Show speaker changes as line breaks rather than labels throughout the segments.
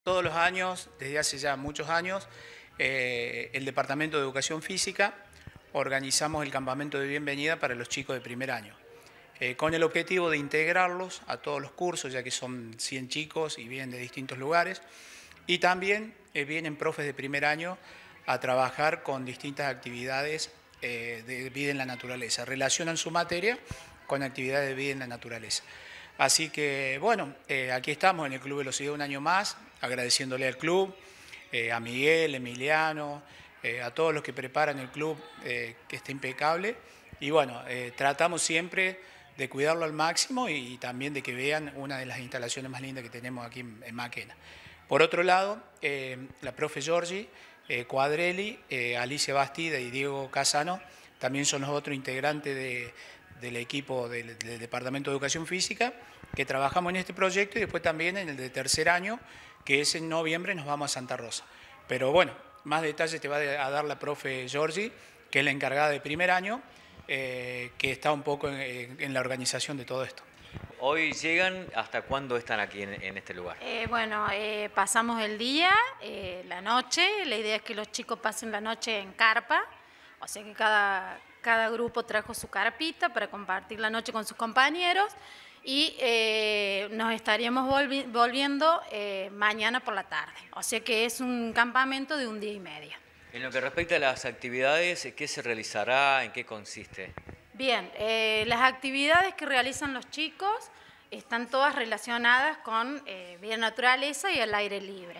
Todos los años, desde hace ya muchos años, el Departamento de Educación Física organizamos el campamento de bienvenida para los chicos de primer año, con el objetivo de integrarlos a todos los cursos, ya que son 100 chicos y vienen de distintos lugares, y también vienen profes de primer año a trabajar con distintas actividades de vida en la naturaleza, relacionan su materia con actividades de vida en la naturaleza. Así que, bueno, aquí estamos en el Club Velocidad un año más, agradeciéndole al club, a Miguel, Emiliano, a todos los que preparan el club, que está impecable. Y bueno, tratamos siempre de cuidarlo al máximo y también de que vean una de las instalaciones más lindas que tenemos aquí en Maquena. Por otro lado, la profe Giorgi, Cuadrelli, Alicia Bastida y Diego Casano también son los otros integrantes del equipo del Departamento de Educación Física, que trabajamos en este proyecto, y después también en el de tercer año, que es en noviembre, nos vamos a Santa Rosa. Pero bueno, más detalles te va a dar la profe Giorgi, que es la encargada de primer año, que está un poco en la organización de todo esto.
Hoy llegan, ¿hasta cuándo están aquí en este lugar?
Pasamos el día, la noche. La idea es que los chicos pasen la noche en carpa, o sea que cada grupo trajo su carpita para compartir la noche con sus compañeros, y nos estaríamos volviendo mañana por la tarde. O sea que es un campamento de un día y medio.
En lo que respecta a las actividades, ¿qué se realizará? ¿En qué consiste?
Bien, las actividades que realizan los chicos están todas relacionadas con vida naturaleza y el aire libre.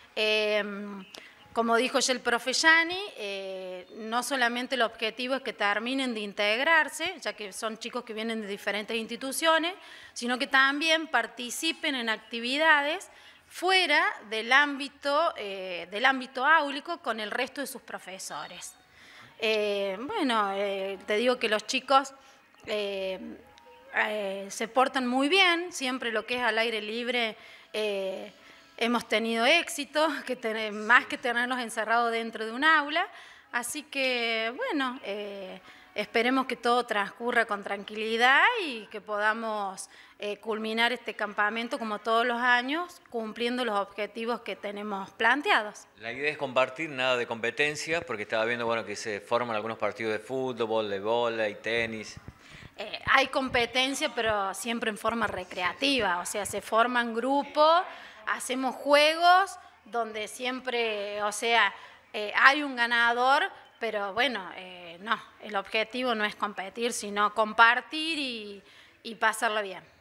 Como dijo ya el profe Yani, no solamente el objetivo es que terminen de integrarse, ya que son chicos que vienen de diferentes instituciones, sino que también participen en actividades fuera del ámbito áulico con el resto de sus profesores. Te digo que los chicos se portan muy bien, siempre lo que es al aire libre hemos tenido éxito, más que tenerlos encerrados dentro de un aula, así que bueno, esperemos que todo transcurra con tranquilidad y que podamos culminar este campamento como todos los años, cumpliendo los objetivos que tenemos planteados.
La idea es compartir, nada de competencia, porque estaba viendo que se forman algunos partidos de fútbol, de vóley, tenis.
Hay competencia, pero siempre en forma recreativa, o sea, se forman grupos, hacemos juegos donde siempre, hay un ganador, pero bueno, no, el objetivo no es competir, sino compartir y pasarlo bien.